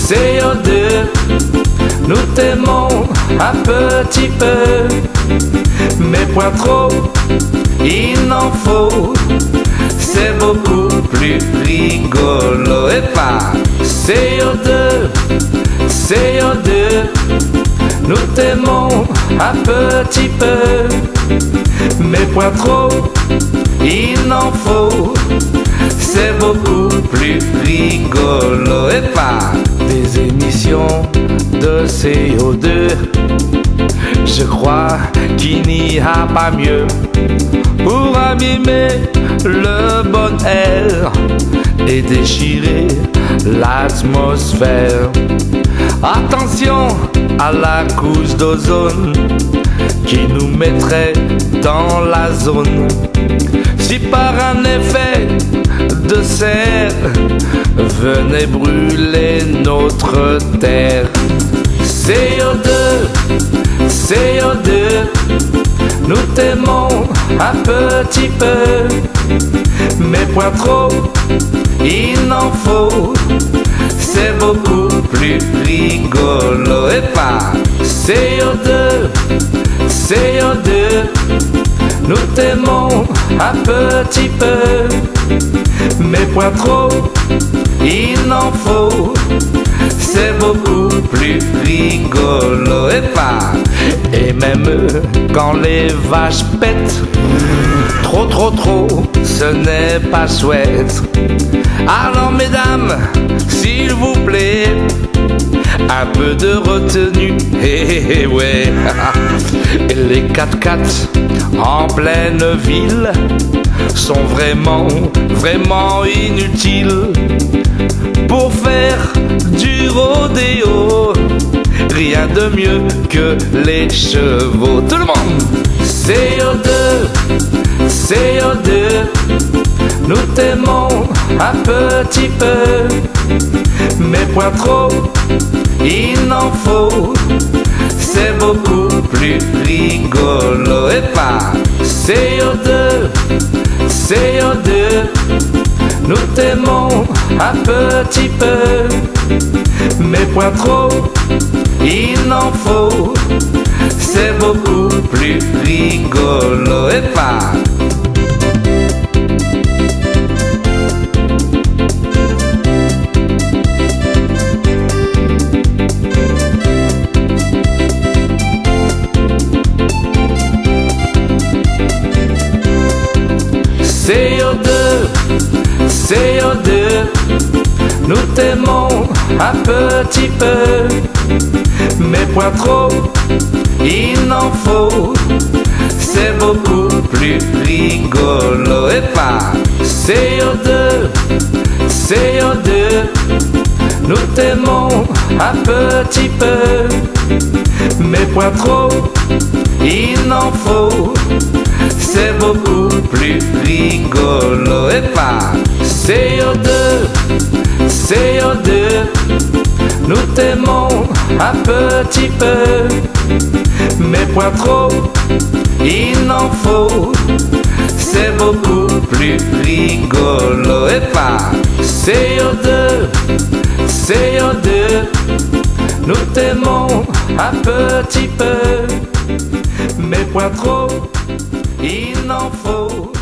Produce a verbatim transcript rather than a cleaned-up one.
C O deux, nous t'aimons un petit peu, mais point trop, il n'en faut, c'est beaucoup plus rigolo. Et pas C O deux, C O deux, nous t'aimons un petit peu, mais point trop, il n'en faut, c'est beaucoup plus rigolo. Et pas des émissions de C O deux, je crois qu'il n'y a pas mieux pour abîmer le bon air et déchirer l'atmosphère. Attention à la couche d'ozone qui nous mettrait dans la zone si par un effet de serre venait brûler notre terre. C O deux, C O deux, nous t'aimons un petit peu, mais point trop, il n'en faut, c'est beaucoup plus rigolo. Et pas C O deux, C O deux, nous t'aimons un petit peu, mais point trop, il n'en faut, c'est beaucoup plus rigolo. Et pas, et même quand les vaches pètent, trop trop trop, ce n'est pas chouette. Alors mesdames, s'il vous plaît, un peu de retenue, hé hé ouais. Les quatre-quatre en pleine ville sont vraiment, vraiment inutiles pour faire du rodéo. Rien de mieux que les chevaux. Tout le monde. C O deux, C O deux, nous t'aimons un petit peu, mais point trop, il n'en faut, c'est beaucoup plus rigolo. Et pas C O deux, C O deux, nous t'aimons un petit peu, mais point trop, il n'en faut, c'est beaucoup plus rigolo. Et pas C O deux, C O deux, nous t'aimons un petit peu, mais point trop, il n'en faut, c'est beaucoup plus rigolo. Et pas C O deux, C O deux, nous t'aimons un petit peu, mais point trop, il n'en faut, c'est beaucoup plus rigolo. Et pas C O deux, C O deux, nous t'aimons un petit peu, mais point trop, il n'en faut, c'est beaucoup plus rigolo. Et pas C O deux, C O deux, nous t'aimons un petit peu, mais point trop, il n'en faut,